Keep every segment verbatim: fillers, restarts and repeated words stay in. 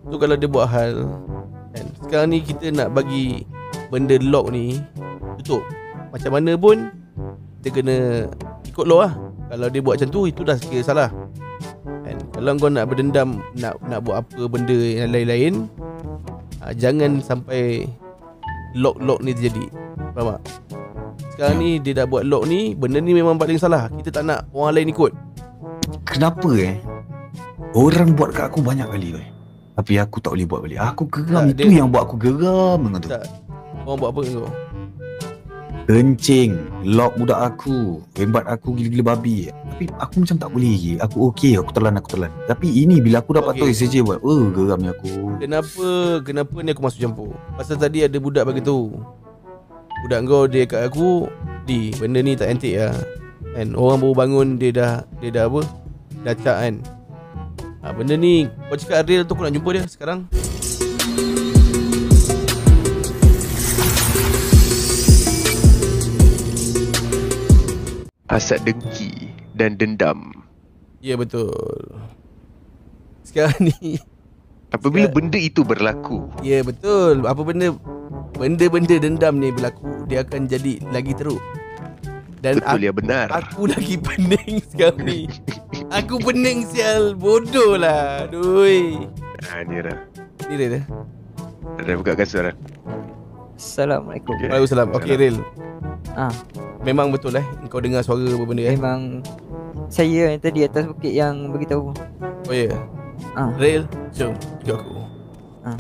So kalau dia buat hal kan, sekarang ni kita nak bagi benda lock ni tutup, macam mana pun kita kena ikut law lah. Kalau dia buat macam tu, itu dah kira salah kan. Kalau kau nak berdendam, Nak nak buat apa benda yang lain-lain, ha, jangan sampai lock-lock ni terjadi. Faham tak? Sekarang ni dia dah buat lock ni, benda ni memang paling salah. Kita tak nak orang lain ikut. Kenapa eh orang buat kat aku banyak kali eh, tapi aku tak boleh buat balik. Aku geram. Tak, Itu dia- yang buat aku geram dengan tu. Tak. Orang buat apa dengan kau? Kencing, lock budak aku, rembat aku gila-gila babi. Tapi aku macam tak boleh lagi. Aku okey, aku telan, aku telan. Tapi ini bila aku dapat Okey. toy saja buat, oh geramnya aku. Kenapa Kenapa ni aku masuk campur? Pasal tadi ada budak bagi tahu, budak kau dia kat aku, Di, benda ni tak antik lah kan. Orang baru bangun dia dah Dia dah apa, dah cak kan. ha, Benda ni kau cakap real tu, aku nak jumpa dia sekarang. Hasad dengki dan dendam. Ya betul. Sekarang ni Apabila Sekarang- benda itu berlaku, ya betul. Apa benda Benda-benda dendam ni berlaku, dia akan jadi lagi teruk. Dan betul ya, benar. Aku lagi pening sekarang ni. Aku pening sial. Bodoh lah. Aduh. Ha, ni dah. Ni dia dah. Dah buka kasut dah. Assalamualaikum. Okay. Waalaikumsalam. Okey Ril, Ah, memang betul eh kau dengar suara apa benda eh? memang saya yang tadi atas bukit yang beritahu. Oh ya. Yeah. Ah, Ril, jom ikut aku. ah.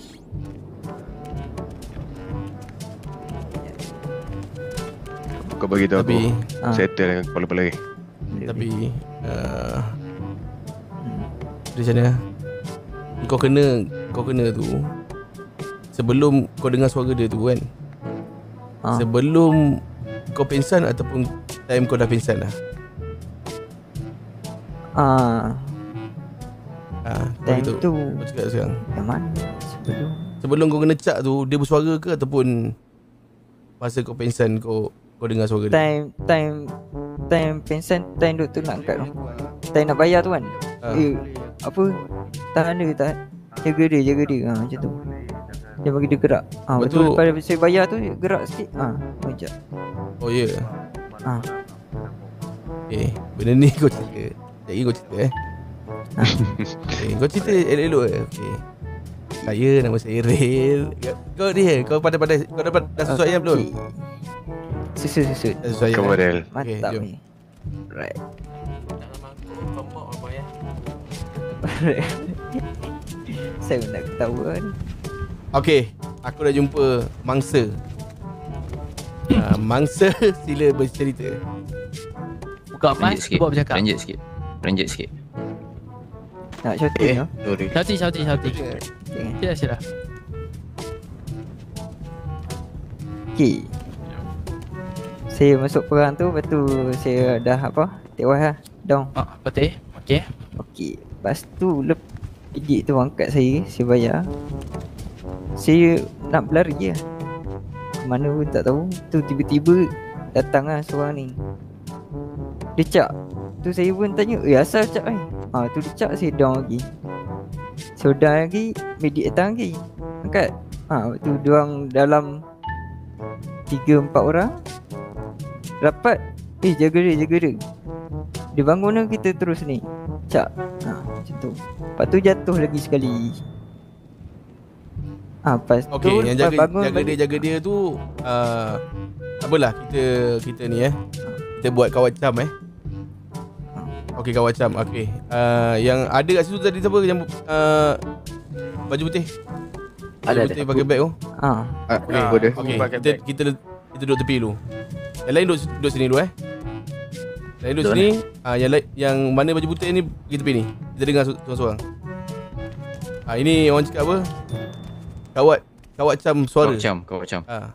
Kau bagi tahu aku. Tapi Ah. Settle dengan kepala-kepala ni. tapi uh, macam mana? Kau kena kau kena tu sebelum kau dengar suara dia tu kan. Ah. Sebelum kau pingsan ataupun time kau dah pingsan lah. Ah, Ah, kau time gitu. tu Kau cakap sekarang. yang mana sebelum Sebelum kau kena cak tu, dia bersuara ke ataupun masa kau pingsan kau kau dengar suara dia? time time time pension time doktor nak angkat tu. Time nak bayar tu kan. Ah. Eh, apa? Tahan dia tak. Jaga dia, jaga dia. Ha, macam tu. Dia bagi dia gerak. Ha, Betul. betul. Pada saya bayar tu dia gerak sikit. Ha, macam. Oh ya. Yeah. Ha. Eh, benda ni kau cerita. Jadi kau cerita eh. Okay, kau cerita elok-elok eh. Okay. Saya nama saya Ril. Kau dia, kau pandai-pandai. Kau dapat dah sesuai ayam belum? Susu susu. Dah sesuai Kau ayam. model. Mantap jom. ni. Right. Saya pun nak ketawa ni. Okay, aku dah jumpa mangsa. uh, Mangsa sila bercerita. Buka Renjit mic, sikit. buat bercakap. Renjit sikit. Renjit sikit. Nak shouting no? Shouting, shouting, shouting. Sila, sila. Okay. Saya masuk perang tu, lepas tu saya dah apa? Tewas lah. Down. Ah, betul. Okey. Okey. Lepas tu lep pijik tu angkat saya, saya bayar. Saya nak berlari je. Mana pun tak tahu. Tu tiba-tiba datang lah seorang ni. Dia cak. Tu saya pun tanya, eh asal cak ni? Ha, tu dia cak, saya down lagi. So down lagi, medik datang lagi. Angkat. Ha, tu diorang dalam tiga empat orang. Rapat. Eh jaga dia, jaga dia. Dia bangun lah, kita terus ni. Cak. Ha, macam tu. Lepas tu jatuh lagi sekali. Ah, lepas tu Okay, yang jaga, bangun jaga dia, jaga dia tu uh, apalah, kita kita ni eh. Kita buat kawat cam eh. Okay, kawat cam. Okay. Uh, yang ada kat situ tadi siapa yang uh, baju putih? Baju Ada, putih ada. pakai beg tu. Ah, Ah, Okay, aku ada. okay. Kita, kita kita duduk tepi dulu. Yang lain duduk, duduk sini dulu eh. Yang lain duduk Duduk sini. Ah, yang lain, yang mana baju putih ni pergi tepi ni. Kita dengar su- seorang-seorang. Ah, ini orang cakap apa? Kawat kawat cam suara. Kau macam, kau macam. Ah.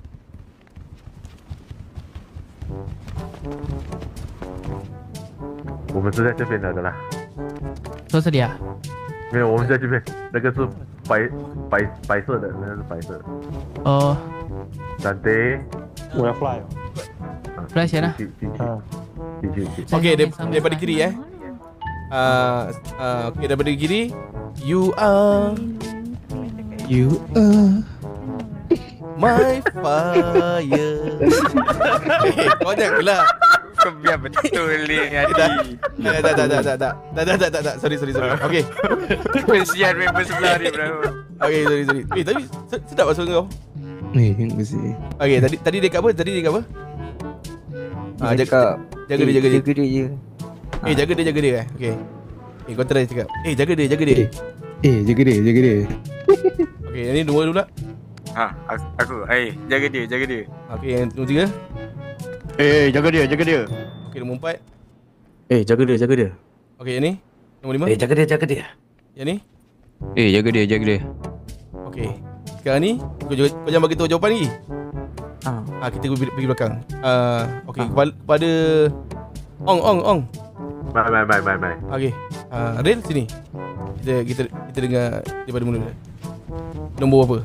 我们是在这边的的啦， 说这里啊。 没有，我们在这边，那个是白白白色的，那个是白色的。 哦， 三 D， 我要 fly 哦。 fly 先啦。 进进去啊， 进去进去。 Okey, dar- daripada kiri eh. Ah, uh, okey, daripada kiri You are You are my fire. Eh, kau jangan pula. Kau biar betul ni Adi. Tak, tak, tak, tak, tak, tak, tak, tak, tak, tak, tak, sorry, sorry, sorry. Okay, Kesian member sebelah ni bro. okay, sorry, sorry. Eh, tapi sedap lah suara kau. Eh, mesti. Okay, tadi tadi dia kat apa? Tadi dia kat apa? Ah, Dia jaga, cakap, jaga dia, jaga dia. Jaga dia je. Eh, jaga dia, jaga dia eh. Okay. Eh, kau try cakap. Eh, jaga dia, jaga dia. Eh, jaga dia, jaga dia. Okay, yang ni dua dulu pula. Ha, aku, aku. Eh, jaga dia, jaga dia. Okay, yang nombor tiga. Eh, jaga dia, jaga dia. Okay, nombor empat. Eh, jaga dia, jaga dia. Okay, yang ni. Nombor lima. Eh, jaga dia, jaga dia. Yang ni. Eh, jaga dia, jaga dia. Okay. Sekarang ni, kau, kau jangan bagi tahu jawapan lagi. Ah, Ah, kita pergi, pergi belakang. Ah, okay, kepada, kepada Ong, Ong, Ong. Mai, mai, mai, mai, mai. Okay. Ah, Rel sini. Kita kita kita dengar daripada mula. Nombor apa?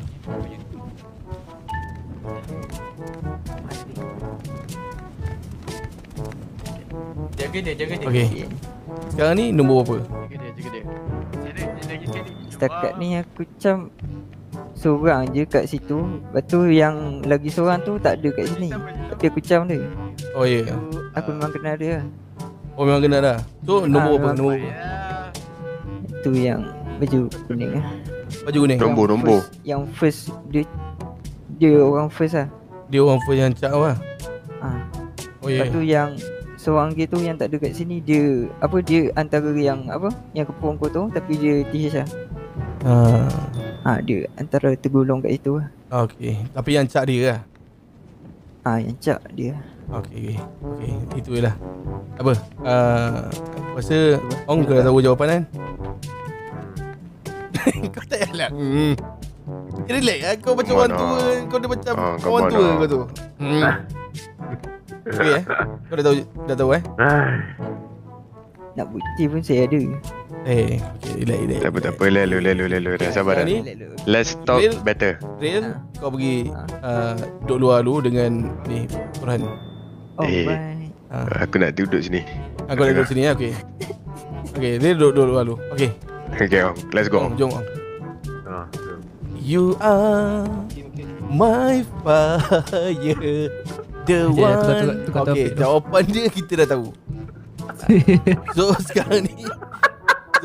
Jaga dia, jaga dia. Okay. Sekarang ni nombor apa? Jaga dia, jaga dia. Jaga dia lagi sekali. setakat ni aku macam seorang je kat situ. Lepas tu yang lagi seorang tu tak ada kat sini. Tapi aku macam dia. Oh ya. Yeah. Aku memang kenal dia. Oh memang kenal dah. So nombor Ah, apa? memang. Nombor Tu yang baju kuning lah. baju kuning. Nombor, Yang nombor. first- Yang first dia dia orang first lah. Dia orang first yang cak lah. Ah. Oh Lepas ya. tu yang seorang dia tu yang tak ada kat sini, dia apa dia antara yang apa yang kepung kau tu tapi dia T H lah. Ah. Ha, dia antara tergolong kat situ lah. Okay. Tapi yang cak dia lah. Ah, yang cak dia. Okay. Okay. Itu je lah. Apa? Uh, rasa Ong kau dah tahu jawapan kan? Kau tak payah lah. Hmm. Relax lah. Kau macam orang Mana? tua. Kau dah macam Ah, kau orang mana? tua kau tu. Hmm. Okay eh. Kau dah tahu dah tahu eh? Ai, Nak bukti pun saya ada. Eh, okay, relax, relax. Tak apa, tak apa. Lalu, lalu, lalu. Dah sabar dah. Ni? Let's talk Real? better. Real, Ah. kau pergi Ah. uh, duduk luar dulu dengan ni Farhan. Oh, Eh. right. Ah. Aku nak duduk sini. Aku dah duduk sini ya, okey. Okey, Real duduk, duduk luar dulu. Okey. Okay, Ong. Let's go. Jom, jom. Ong. ah, tu. You are my fire, the Sekejap, one. tukar- tukar- tukar Okey, topik tu. jawapan dia kita dah tahu. So sekarang ni So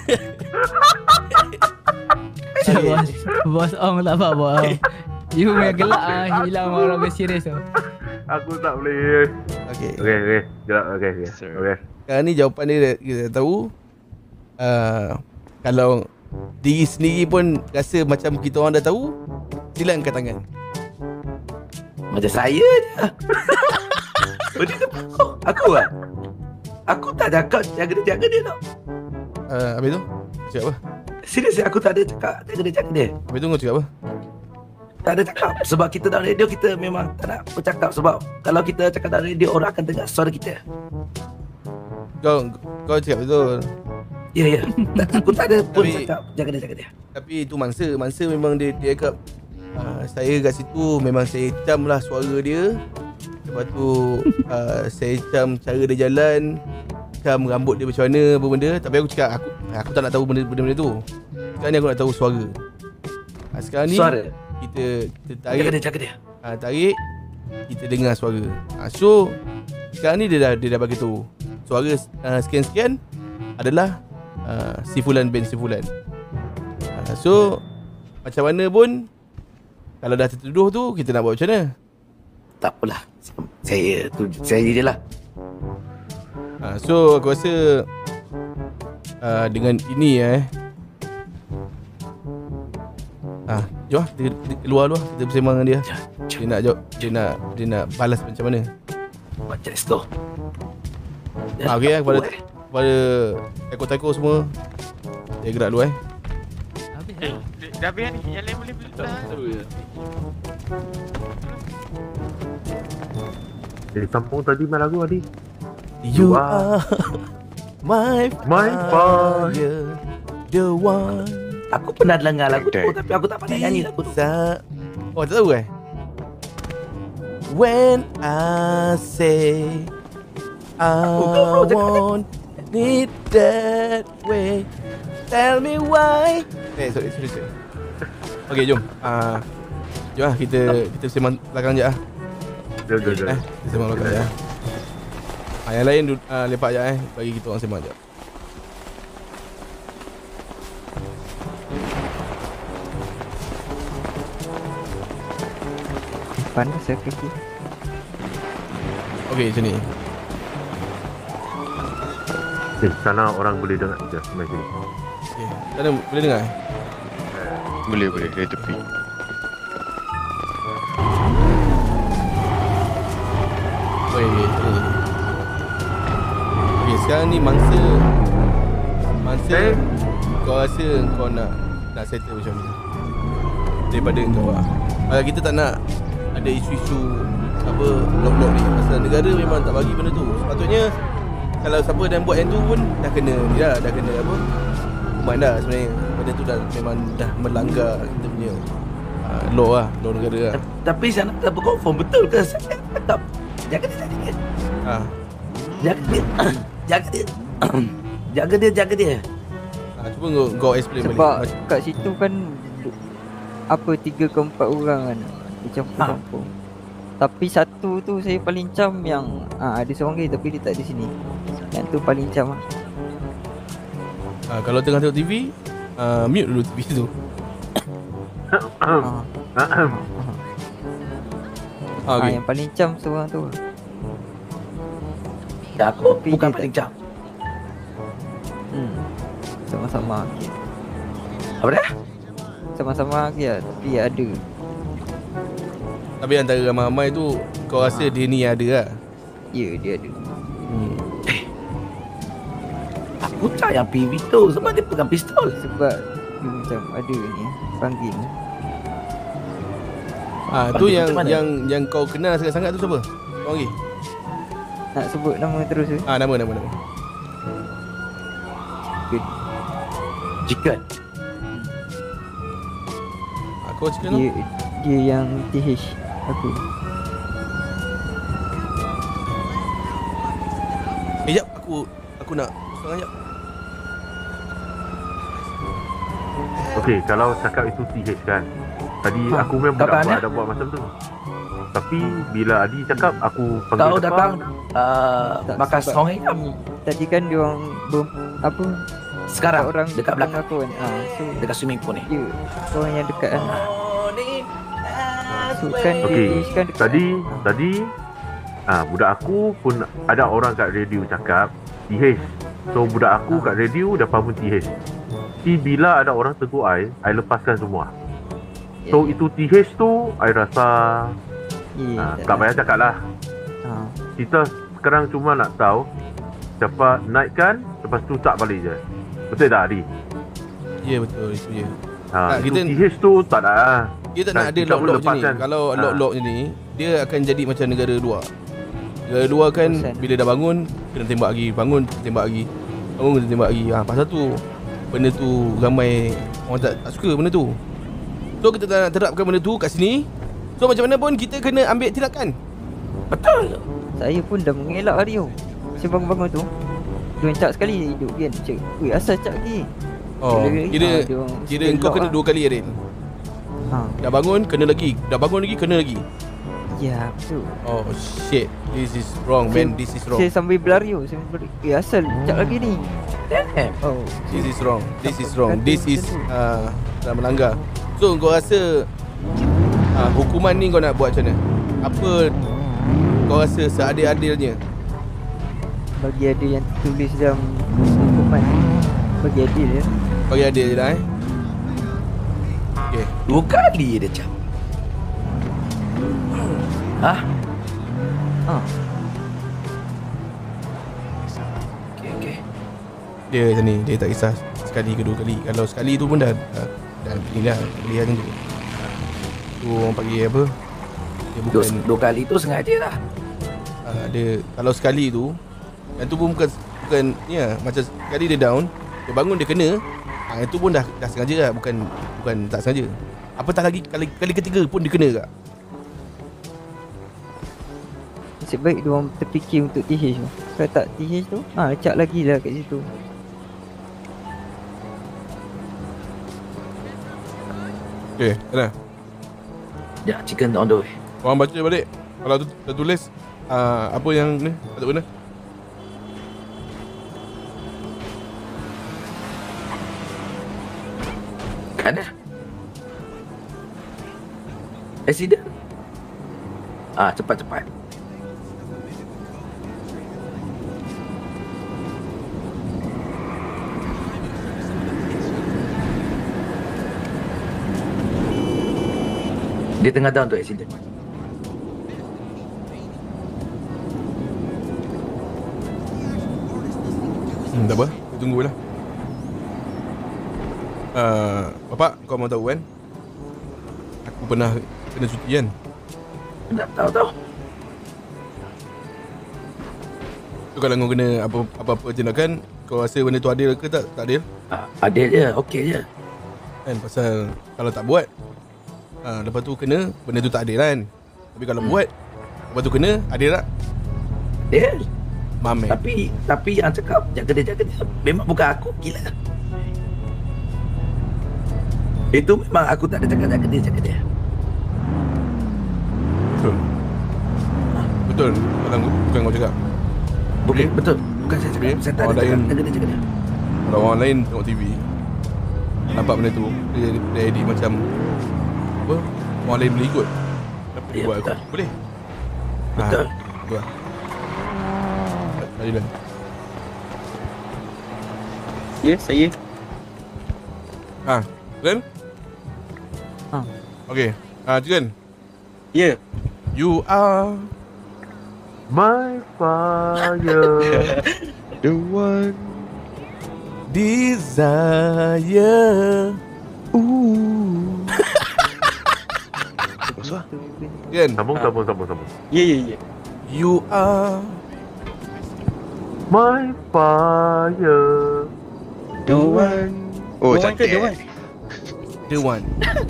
sekarang Bos, bos Ong tak apa bos. You punya gelak ah hilang orang berserius tu. Aku tak boleh. Okey. Okey, okey. Gerak, okey, okey. Sir. Okey. Sekarang ni jawapan dia dah- kita dah tahu. uh, Kalau diri sendiri pun rasa macam kita orang dah tahu, sila angkat tangan. Macam saya je. Benda tu aku. Aku lah. Aku tak cakap jaga dia, jaga dia tau. uh, Habis tu cakap apa? Serius aku tak ada cakap jaga dia, jaga dia. Habis tu kau cakap apa? Tak ada cakap. Sebab kita dalam radio kita memang tak nak bercakap. Sebab kalau kita cakap dalam radio orang akan dengar suara kita. Kau kau cakap betul. Ya, ya. Tak- Aku tak ada pun Tapi- cakap jaga dia, jaga dia. Tapi itu mangsa. Mangsa memang dia dia cakap uh, saya kat situ memang saya cam lah suara dia. Lepas tu uh, saya cam cara dia jalan, cam rambut dia macam mana, apa benda. Tapi aku cakap aku aku tak nak tahu benda- benda-benda tu. Sekarang ni aku nak tahu suara. Uh, sekarang ni Suara. kita kita Jaga tarik dia, jaga dia. uh, tarik kita dengar suara. Uh, so sekarang ni dia dah dia dah bagi tahu. Suara uh, sekian-sekian adalah uh, si fulan bin si fulan. Uh, so macam mana pun kalau dah tertuduh tu kita nak buat macam mana? Tak apalah. Saya tu saya je lah. Uh, so aku rasa uh, dengan ini eh Ah, jom lah, kita, kita keluar dulu lah. Kita bersembang dengan dia. Dia nak jawab, dia nak dia nak balas macam mana. Macam let's go. Ah, okey eh kepada kepada taiko-taiko semua. Dia gerak dulu eh. Habis Eh, dah habis ni. Yang lain boleh beli. Eh, sambung tadi main lagu tadi. You You are my My fire, the one. Aku pernah dengar lagu tu Kedai. tapi aku tak pandai nyanyi lagu tu. Sa- Oh tak tahu eh? When I say I Aku kau cakap want it that way, Tell me why. Eh sorry sorry sorry. Okay jom. Ah, uh, jom lah kita kita sembang belakang je ah. Jom, jom, jom. Eh, kita sembang belakang je ah. Ah, yang lain uh, lepak je eh. Bagi kita orang sembang je. Panas saya kaki. Okay macam ni. Eh, sana orang boleh dengar kita sampai sini. Okay. Sana boleh dengar eh? Boleh boleh dari tepi. Okay, okay, okay. Okay, sekarang ni mangsa Mangsa Eh. kau rasa kau nak Nak settle macam ni daripada kau lah. Kalau kita tak nak ada isu-isu apa lock-lock ni, pasal negara memang tak bagi benda tu. Sepatutnya kalau siapa dan buat yang tu pun dah kena ni dah, dah kena apa hukuman dah sebenarnya. Benda tu dah memang dah melanggar kita punya uh, law lah, law negara lah. Tapi saya nak tak confirm betul ke saya cakap jaga dia jaga dia Ha. jaga dia jaga dia jaga dia jaga dia Ha, cuba kau, kau explain Sebab balik. kat situ kan apa tiga ke empat orang kan dicampur-campur. Tapi satu tu saya paling cam yang ah ada seorang lagi tapi dia tak ada sini. Yang tu paling cam ah. Ha, kalau tengah tengok T V, uh, mute dulu T V tu. Ah, Ha, ah, okay. yang paling cam seorang tu. Ya, aku Tapi bukan dia paling tak- cam. Hmm. Sama-sama okey. Apa dia? Sama-sama okey lah, tapi ada. Tapi antara ramai-ramai tu kau rasa dia ni ada lah. Ya, dia ada. Hmm. Aku tak yang P V tu sebab dia pegang pistol. Sebab dia macam ada ni panggil. Ah, Panggil tu yang macam mana? yang yang kau kenal sangat-sangat tu siapa? Kau lagi? Nak sebut nama terus ke? Ah, nama nama nama. Good. Chicken. Ah, kau cakap tu? Dia dia yang T H aku. Eh, jap, aku aku nak setengah jap. Okey, kalau cakap itu T H kan. Tadi Ha, aku memang kau tak tahan, buat, ya? ada buat macam tu. Tapi bila Adi cakap aku panggil Kau depan, datang uh, Tak, makan sebab- song hitam Tadi kan dia orang ber, apa sekarang orang dekat belakang aku kan. Ah, so dekat swimming pool ni. dia orang yang dekat kan. So kan Okey, dia kan dekat. tadi tadi ah budak aku pun ada orang kat radio cakap T H. So budak aku kat radio dah faham T H. Tapi bila ada orang tegur I, I lepaskan semua. So itu T H tu I rasa yeah, ah, tak payah cakap lah. Ha. Kita sekarang cuma nak tahu siapa naikkan, lepas tu tak balik je. Betul tak Adi? Ya, betul itu je. Ha, Tak, itu kita- T H tu tak ada lah. Dia tak Dan nak ada kita lock-lock boleh macam ni. lepaskan. Kalau Ha. lock-lock macam ni, dia akan jadi macam negara luar. Negara luar kan Bosan. bila dah bangun kena tembak lagi, bangun tembak lagi. Bangun kena tembak lagi. Ah, ha, pasal tu benda tu ramai orang tak, tak suka benda tu. So kita tak nak terapkan benda tu kat sini. So macam mana pun kita kena ambil tindakan. Betul. Saya pun dah mengelak radio. Saya bangun-bangun tu dia cak sekali dia hidup kan. Cak, "Weh, asal cak lagi?" Oh, Dia- kira ah, dia orang kira still kau lock kena lah. dua kali Rin. Ha. Dah bangun kena lagi, dah bangun lagi kena lagi. Ya, betul. Oh shit, this is wrong man, this is wrong. Saya sambil berlari, oh, saya berlari. Eh, asal cak lagi ni? Damn. Oh, This is wrong. This is wrong. Kata This is macam tu. uh, dah melanggar. So kau rasa uh, hukuman ni kau nak buat macam mana? Apa kau rasa seadil-adilnya? bagi ada yang tulis dalam hukuman bagi adil ya. Bagi adil je lah eh. Okay. Dua kali dia cak. Hah? Ha. Okey okey. Dia macam ni, dia tak kisah sekali ke dua kali. Kalau sekali tu pun dah dah, dah ni lah pilihan tu. Tu orang panggil apa? Dia Dua, bukan dua kali tu sengaja lah. uh, dia kalau sekali tu yang tu pun bukan bukan ni lah, macam sekali dia down, dia bangun dia kena. Ah, yang tu pun dah dah sengaja lah, bukan bukan tak sengaja. Apatah lagi kali kali ketiga pun dia kena tak? Nasib baik dia orang terfikir untuk T H tu. Kalau tak T H tu, ha, cak lagi lah kat situ. Okay, mana? Ya, chicken on the way. Korang baca balik. Kalau tu dah tulis uh, apa yang ni patut guna. Ada. Accident. Ah, cepat-cepat. Dia tengah down tu accident. Hmm, tak apa. Kita tunggulah. Uh, Bapak, kau mau tahu kan? Aku pernah kena cuti kan? Tak tahu-tahu. So, kalau kau kena apa, apa-apa tindakan, kau rasa benda tu adil ke tak? Tak adil? Ah, adil je, okey je. Kan, pasal kalau tak buat, uh, lepas tu kena, benda tu tak adil kan? Tapi kalau hmm. buat, lepas tu kena, adil tak? Adil. Mamek. Tapi, tapi yang cakap, jaga dia, jaga dia. Memang bukan aku, gila. Itu memang aku tak ada cakap jaga dia, jaga dia. Betul. Betul. Bukan, bukan kau cakap. Bukan, okay. Betul. Bukan saya cakap. Okay. Saya tak ada Orang cakap lain- jaga dia, jaga dia. Kalau orang lain tengok T V, nampak benda tu, dia, dia edit macam apa? Orang lain boleh ikut. Kenapa dia Ya, buat betul. aku? Boleh? Betul. Ha, betul lah. Adilan. Ya, saya. Ha, Ren? Ha. Okay. Ha, Chicken. Ya. You are My fire. The one. desire. Ooh. Boswa. Chicken. Sambung, sambung, sambung, sambung. Ya, ya, ya. You are My fire. The one. Oh, The one ke, cantik. the one? the one.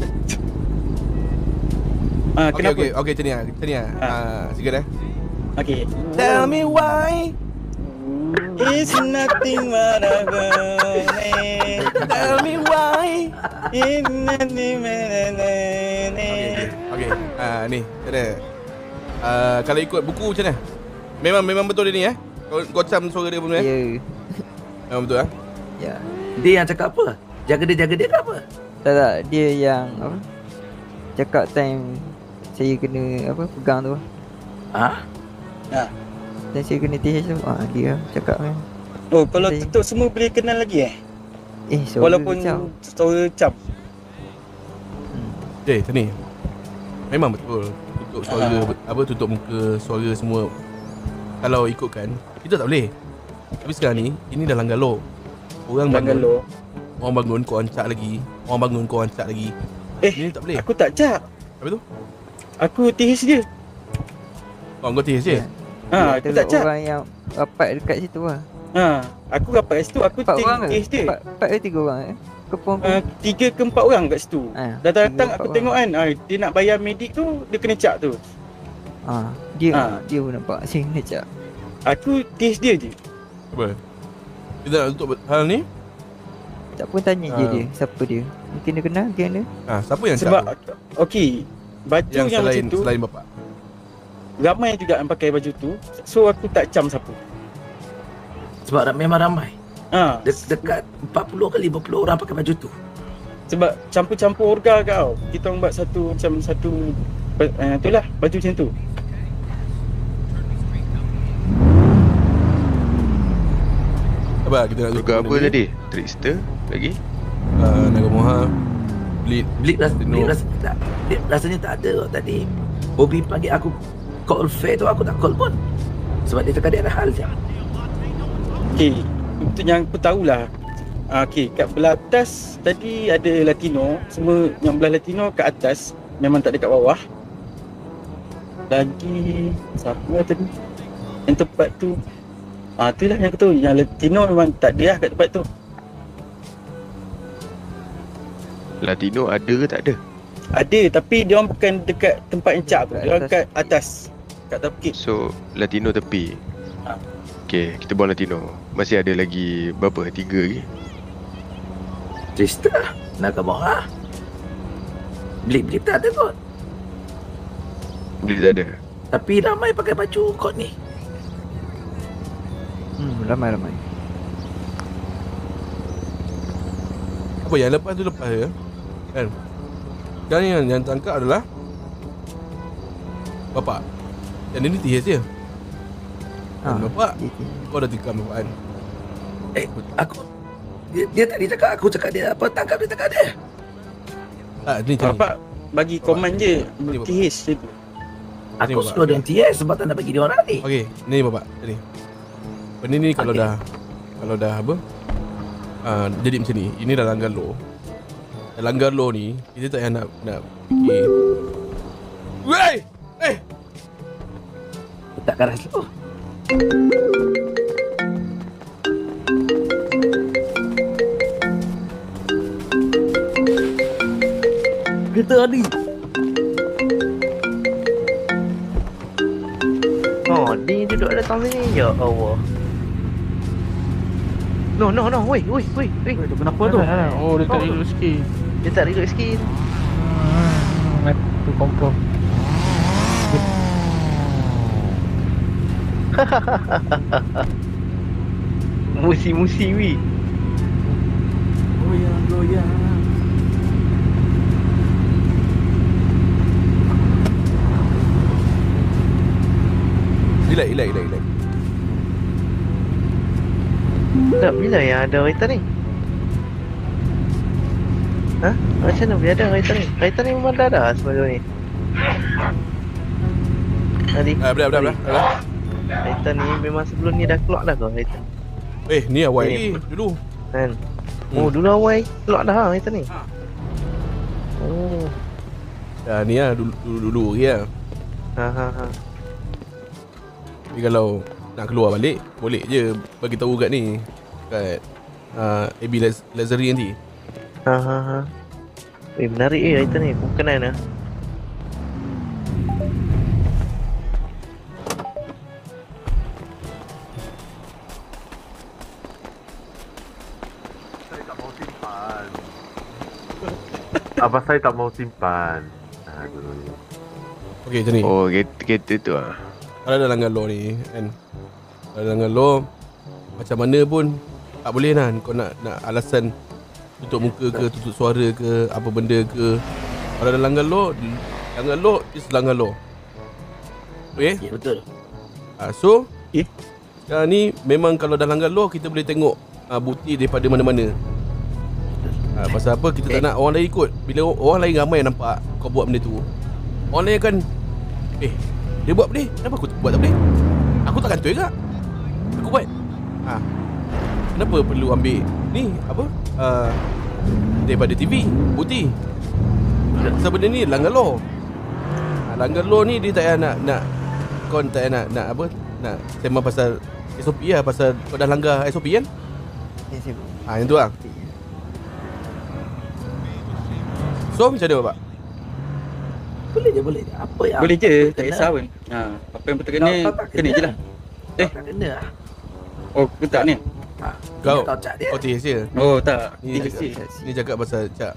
Ah, Okay, kenapa? okay, okay, macam ni lah. Macam ni lah. Ha. Ah, Chicken eh. Okay. Tell me why. It's nothing but a burning. Tell me why. It's nothing but a Okay, burning. okay. Ah, ni, macam mana? Ah, kalau ikut buku macam mana? Memang memang betul dia ni eh? Kau, kau cam suara dia pun eh? Ya. Memang betul eh? Ya. Dia yang cakap apa? Jaga dia, jaga dia ke apa? Tak tak, dia yang apa? Cakap time saya kena apa pegang tu. Ha? Dan saya kena T H tu. Ah dia cakap kan. Oh, kalau Saya- tutup semua boleh kenal lagi eh? Eh, suara Walaupun kacau. suara cap. Eh, macam ni. Memang betul. Tutup suara, apa tutup muka, suara semua. Kalau ikutkan, kita tak boleh. Tapi sekarang ni, ini dah langgar law. Orang Langgar bangun, law. orang bangun kau ancak lagi. Orang bangun kau ancak lagi. Eh, Ini tak boleh. Aku tak cap. Apa tu? Aku T H dia. Oh, kau T H je? Ya. Ha, aku tak cap. Orang yang rapat dekat situ lah. Ha, aku rapat kat situ, aku Empat T orang H ke? dia. Empat, empat ke tiga orang eh? Kepung Uh, tiga ke empat orang kat situ. Ah, Datang-datang tiga, aku empat tengok kan, ah, dia nak bayar medik tu, dia kena cap tu. Ah, dia Ah. dia pun nampak saya kena cak. Aku T H dia je. Apa? Kita nak tutup hal ni? Tak pun tanya je Ah. dia siapa dia. Mungkin dia kenal, dia kenal. Ah, siapa yang Sebab, cak? okey, baju Yang yang, selain macam tu, selain bapak. ramai juga yang pakai baju tu. So aku tak cam siapa. Sebab ra- memang ramai. Ha, De- dekat empat puluh ke lima puluh orang pakai baju tu. sebab campur-campur orga kau. Kita orang buat satu macam satu uh, itulah baju macam tu. Apa kita nak tutup Program apa benda ni? tadi? Trickster lagi? Ah, Nagamoha, Bleed. Bleed, ras- Dia bleed no. rasa, tak, bleed rasanya tak ada tadi. Bobby panggil aku call fair tu, aku tak call pun. Sebab dia cakap dia ada hal je. Okey, untuk yang aku tahulah. Ah, okey, kat belah atas tadi ada Latino. Semua yang belah Latino kat atas, memang tak ada kat bawah. Lagi siapa tadi? Yang tempat tu. Ah, itulah yang aku tahu. Yang Latino memang tak ada lah kat tempat tu. Latino ada ke tak ada? Ada, tapi dia orang bukan dekat tempat yang cap tu. Kat Dia orang atas. kat atas. Kat atas bukit. So Latino tepi. Ha. Okay, kita buang Latino. Masih ada lagi berapa? Tiga lagi? Trista, Nagamoha. Blip-blip tak ada kot. Blip tak ada. Tapi ramai pakai baju kot ni. Hmm, ramai-ramai. Apa yang lepas tu lepas je kan. Sekarang yang, yang tangkap adalah bapak. Yang ini T H je. Ha, Bapak, kau dah tikam bapak kan? Eh, aku dia, dia tadi cakap aku cakap dia apa, tangkap dia cakap dia. Tak, ni macam ni. Bapak bagi komen je Ni, T H je tu. Aku Bapak. suruh dengan T S sebab tak nak bagi dia orang ni. Okey, ni bapak. Ni. Benda ni kalau Okey. dah kalau dah apa? Ah, jadi macam ni. Ini dah langgar law. Dah langgar law ni, kita tak payah nak nak fikir. Wei! Eh, Tak keras tu. Kereta Adi. Oh, dia duduk datang sini. Ya Allah. No, no, no. Woi, woi, woi, woi. Kenapa tu? Oh, dia tak reload sikit. Dia tak reload sikit. Hmm, tu confirm. Musi-musi wi. Goyang, goyang. relax, relax, relax, relax. Tak, bila yang ada kereta ni? Ha? Macam mana boleh ada kereta ni? Kereta ni memang dah ada sebelum ni. Tadi. Ah, belah, belah, belah. belah. Kereta ni memang sebelum ni dah keluar dah ke kereta? Eh, ni awal Ni. lagi dulu. Kan? Hmm. Oh, dulu awal keluar dah kereta ni. Oh. Dah ni lah dulu dulu, dulu lagi lah. Ha ha ha. Tapi kalau nak keluar balik, boleh je bagi tahu kat ni. Kat uh, A B Laz- Lazari nanti. Ha ha ha. Eh, menarik eh kereta ni. Aku kenal lah. Abang saya tak mau simpan. Aduh. Okey, macam ni. Oh, kereta, kereta tu ah. Kalau ada langgar law ni kan. Kalau ada langgar law, macam mana pun tak boleh lah kau nak nak alasan tutup muka ke, tutup suara ke, apa benda ke. Kalau ada langgar law, langgar law is langgar law. Okay? Ya, betul. Ha, so, Eh? sekarang ni memang kalau dah langgar law, kita boleh tengok ha, bukti daripada mana-mana. Ha, pasal apa kita tak nak orang lain ikut. Bila orang lain ramai yang nampak kau buat benda tu, orang lain akan, eh, dia buat boleh, kenapa aku buat tak boleh? Aku tak kantoi ke? Aku buat. Ha. Kenapa perlu ambil ni apa? Uh, daripada T V, bukti. Sebab benda ni langgar law. Ha, langgar law ni dia tak payah nak nak kau tak payah nak nak apa? Nak sembang pasal S O P lah, pasal kau dah langgar S O P kan? Ha, yang tu lah. So macam mana bapak? Boleh je, boleh je. Apa yang Boleh je, apa tak kena? kisah pun. Ha, apa yang betul kena, Kau- kau tak kena je lah. Eh, Tak kena lah. oh, kau tak ni? Ha, Kau kau cak dia. Kau T H je. Oh, tak. Ni T H cakap, je. ni cakap pasal cak.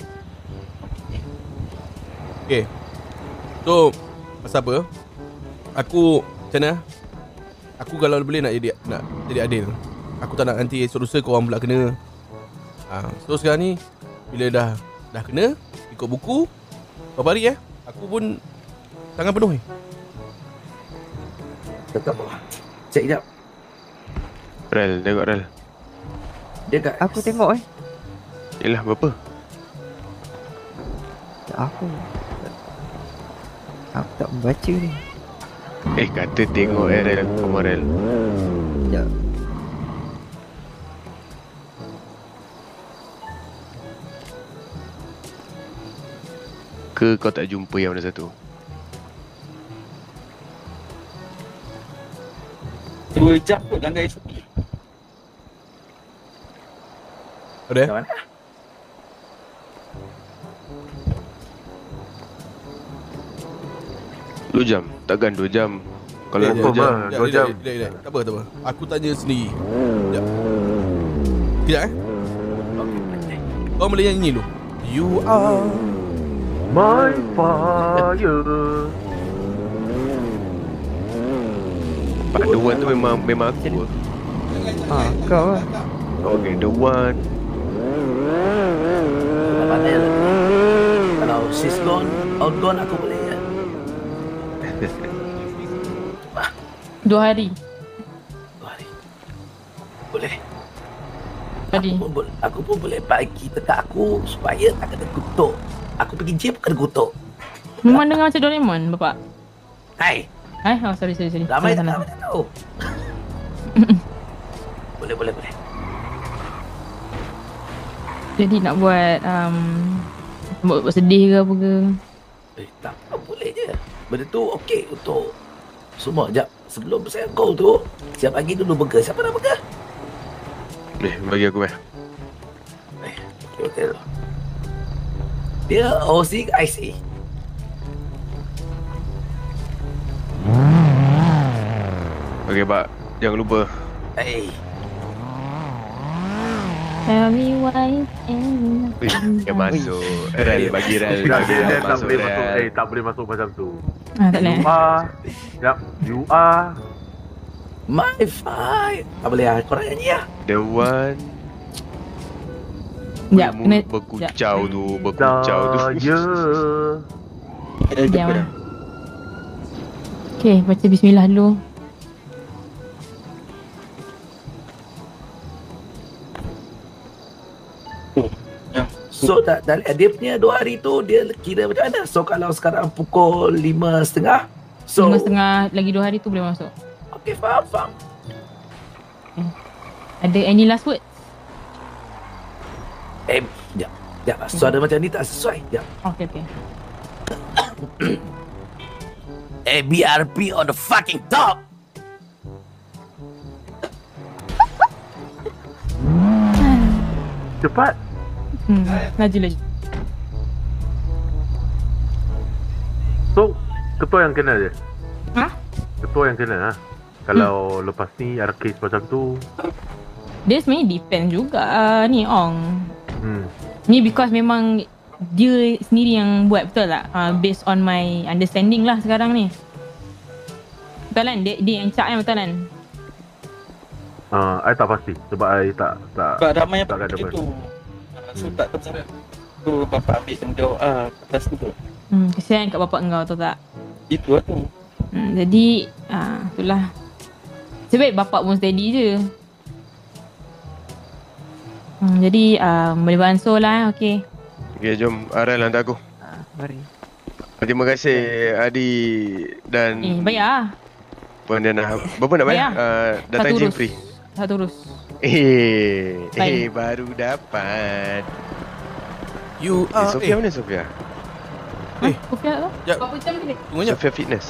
Okay. So pasal apa? Aku macam mana? Aku kalau boleh nak jadi nak jadi adil. Aku tak nak nanti esok-lusa kau orang pula kena. Ha, so sekarang ni bila dah dah kena ikut buku berapa hari eh? Aku pun tangan penuh eh. Tak apa. Cek sekejap. Rel, tengok Rel. Dia kat Aku tengok eh. Yelah, berapa? Aku Aku tak membaca ni. Eh, kata tengok eh Rel. Come on Rel. Sekejap. Ke kau tak jumpa yang mana satu? Dua jam kot langgar S O P. Ada eh? kat mana? Dua jam? Takkan dua jam? Kalau Eh, dua jap, jam jap, dua relax, jam. relax, relax. Tak apa, tak apa. Aku tanya sendiri. Sekejap. Sekejap eh. Kau boleh nyanyi dulu. You are My fire. Pak, the one tu memang memang aku. Ah, kau lah. Okay, the one. Pandai lah. Kalau she's gone, out gone aku boleh ya. Dua hari. Dua hari. Boleh. Tadi. Aku pun, boleh, aku pun boleh bagi dekat aku supaya tak kena kutuk. Aku pergi gym kena kutuk. Memang dengar macam Doraemon, bapak. Hai. Hai, oh sorry sorry sorry. Ramai tak Sana, ramai tak tahu. Boleh boleh boleh. Jadi nak buat um, buat, buat sedih ke apa ke? Eh, tak apa, boleh je. Benda tu okey untuk semua. Sekejap, sebelum saya call tu, siap bagi dulu burger. Siapa nak burger? Eh, bagi aku eh. Eh, okey okey. Dia O C ke I C? Okay, Pak. Jangan lupa. Hey. Tell me why and Dia masuk. Rel bagi Rel. Tak, dia, dia tak Masuk boleh masuk. Rel. Eh, tak boleh masuk macam tu. Ah, tak boleh. You are. Yap, you are. My five. Tak boleh lah, korang nyanyi lah. The one. Sekejap, kena Berkucau tu. Berkucau tu. Saya. Diam lah. Okay, baca bismillah dulu. So dah, dah, dia punya dua hari tu dia kira macam mana? So kalau sekarang pukul lima setengah, so Lima setengah lagi dua hari tu boleh masuk. okay, faham faham. Okay. Ada any last word? Eh, sekejap, sekejap. Suara macam ni tak sesuai. Sekejap. Okay okay. Eh, B R P on the fucking top. Cepat. Hmm, laju laju. So, ketua yang kena je? Ha? Ketua yang kena ha? Kalau hmm. lepas ni ada kes macam tu. Dia sebenarnya depend juga uh, ni Ong. Hmm. Ni because memang dia sendiri yang buat, betul tak? Uh, based on my understanding lah sekarang ni. Betul kan? Dia, dia yang cak kan, betul kan? Uh, I tak pasti sebab I tak tak Sebab ramai yang tak pakai ada tu. So tak tahu sangat. Tu bapak ambil tanggungjawab ah atas tu. Hmm, kesian kat bapak engkau, tahu tak? Itu lah tu. Hmm, jadi ah itulah. Sebaik bapak pun steady je. Hmm, jadi uh, boleh beransur lah, okey. Okay, jom. Arel hantar aku. Ah, mari. Terima kasih Adi dan Eh, bayar. Pondiana. Berapa nak bayar? Bayar. Uh, datang Satu gym urus. free. Satu urus. Eh, Baik. eh baru dapat. You Eh, are Sofia eh, mana Sofia? Eh, Sofia tu? Jap. Berapa jam ni? Tunggu jap. Sofia Fitness.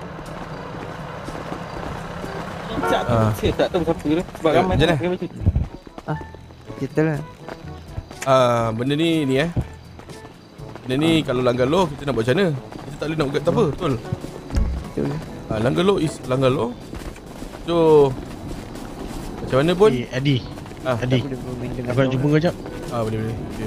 Cak tu Ah. saya tak tahu siapa tu. Sebab Eh, ramai macam tak mana? pakai baju tu. Ah, kita lah. Ah, benda ni ni eh. Benda ni kalau langgar law kita nak buat macam mana? Kita tak boleh nak buat apa, betul? Betul. Ah, langgar law is langgar law. So macam mana pun Eh, Adi. ah, Adi. Tak boleh bermain dengan Aku nak kau. jumpa kau jap. ah boleh boleh. Okay.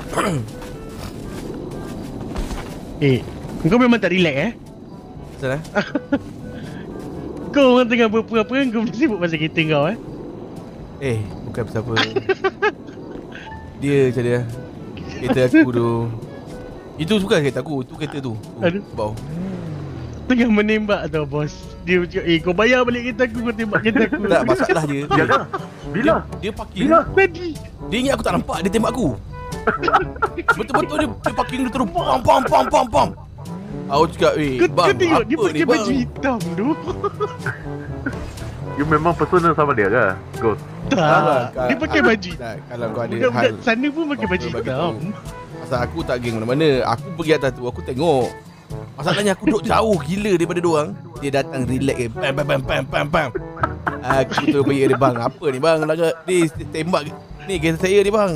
Eh, kau memang tak relax eh? Asal eh? Kau orang tengah berapa-apa kan kau sibuk pasal kereta kau eh? Eh, bukan pasal apa. Dia macam dia. Kereta aku tu. Itu bukan kereta aku, tu kereta tu. tu Aduh. bau. Tengah menembak tau bos. Dia cakap, eh kau bayar balik kereta aku, kau tembak kereta aku. Tak, masalah dia. Ya dah. Bila? Dia, dia parking. Bila? Tadi. Dia ingat aku tak nampak, dia tembak aku. Betul-betul dia, dia parking dia terus pam pam pam pam pam. Aku cakap, eh Kau, bang, kau tengok dia apa pakai ni bang? baju hitam tu. You memang personal sama dia ke? Ghost. Tak. Kal- Dia pakai baju. Tak, kalau kau ada Budak-budak hal sana pun pakai baju apa bagi hitam. tahu. Pasal aku tak geng mana-mana. Aku pergi atas tu, aku tengok. Masalahnya aku duduk jauh gila daripada diorang. Dia datang relax eh. Pam pam pam pam pam pam. Aku tu bagi dia, bang, apa ni bang? Laga ni tembak ni kereta saya ni bang.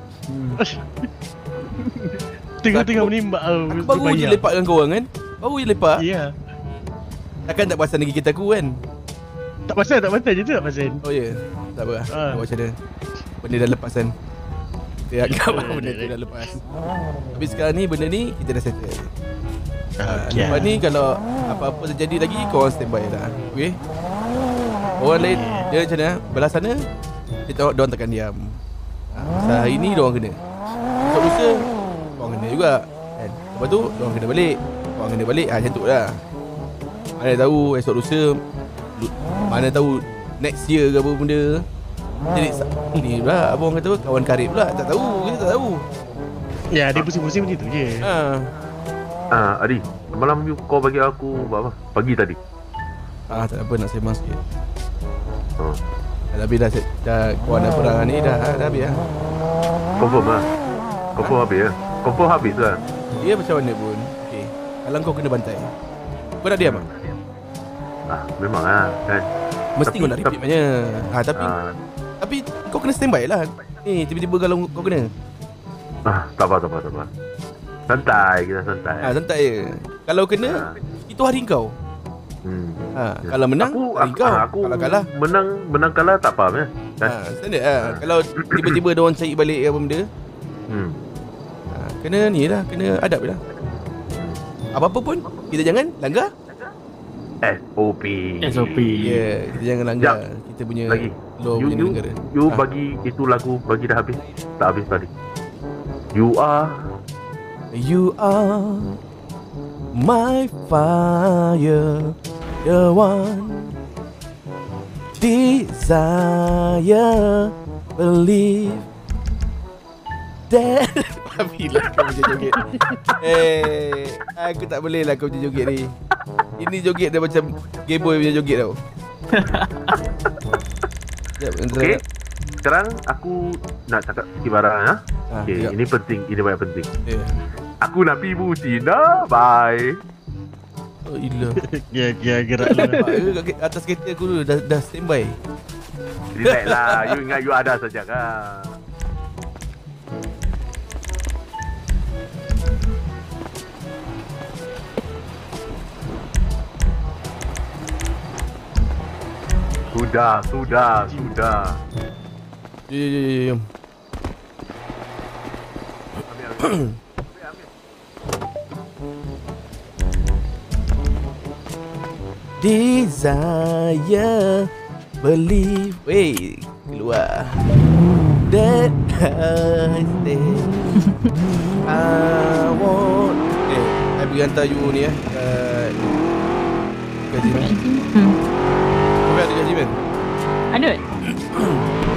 Tengah-tengah menembak tau. Aku baru je lepak dengan korang kan? Baru je lepak. Ya. Takkan tak perasan lagi kereta aku kan? Tak pasal, tak pasal je tu tak pasal. Oh ya. Yeah. Tak apa lah. Ah. Buat macam mana? Benda dah lepas kan. Kita anggap benda tu dah lepas. Tapi sekarang ni benda ni kita dah settle. Okay. Lepas ni kalau apa-apa terjadi lagi, korang standby lah. Okay? Orang lain dia macam mana? Belah sana dia tengok diorang takkan diam. Pasal hari ni diorang kena. Esok lusa korang kena juga kan? Lepas tu diorang kena balik. Korang kena balik. Ha, macam tu lah. Mana tahu esok lusa, mana tahu next year ke apa benda. Jadi ni pula abang kata kawan karib pula. Tak tahu, kita tak tahu. Ya, dia pusing-pusing macam tu je. Ha. Ah, Adi, semalam you call bagi aku buat apa? Pagi tadi. Ah, tak apa, nak sembang sikit. Oh. Dah habis dah, dah kawan dah perang ni dah, dah habis lah. Confirm lah. Confirm habis lah. Confirm habis lah. Dia macam mana pun. Okay. Kalau kau kena bantai, kau nak diam tak? Ah, memang lah kan. Mesti kau nak repeat banyak. Ah, tapi ah, tapi kau kena standby lah. Ni tiba-tiba kalau kau kena. Ah, tak apa, tak apa, tak apa. Santai, kita santai. Ah, santai je. Kalau kena, ah. itu hari kau. Hmm. Ha, kalau menang, aku, hari aku, kau. aku Kalau kalah, menang menang kalah tak apa ya. Ha, standard lah. Kalau tiba-tiba dia orang cari balik apa benda. Hmm. Ha, kena ni lah, kena adab lah. Apa-apa pun kita jangan langgar S O P. S O P. Ya, yeah, kita jangan langgar Jap. kita punya Lagi. law You, punya you, negara. you Ha. bagi itu lagu bagi dah habis. Tak habis tadi. You are You are my fire, the one desire, believe that. Bila kau macam joget. Eh, aku tak boleh lah kau macam joget ni. Ini joget dia macam Gameboy punya joget tau. Sekejap, okay. Sekarang aku nak cakap sikit barang ya. Ha, Okay, sekejap. ini penting, ini banyak penting. Yeah. Aku nak pergi Musina, bye. Oh, ilah. Ya, ya, gerak lu. Kat atas kereta aku dulu dah, dah standby. Relax lah, you ingat you ada saja kan. Sudah, sudah, sudah. Jom, jom, jom, jom. Desire, believe, wait, keluar. That I stay. I want. Eh, I pergi hantar you ni eh. Kat gaji. Hmm. Kau ada gaji kan? Ada.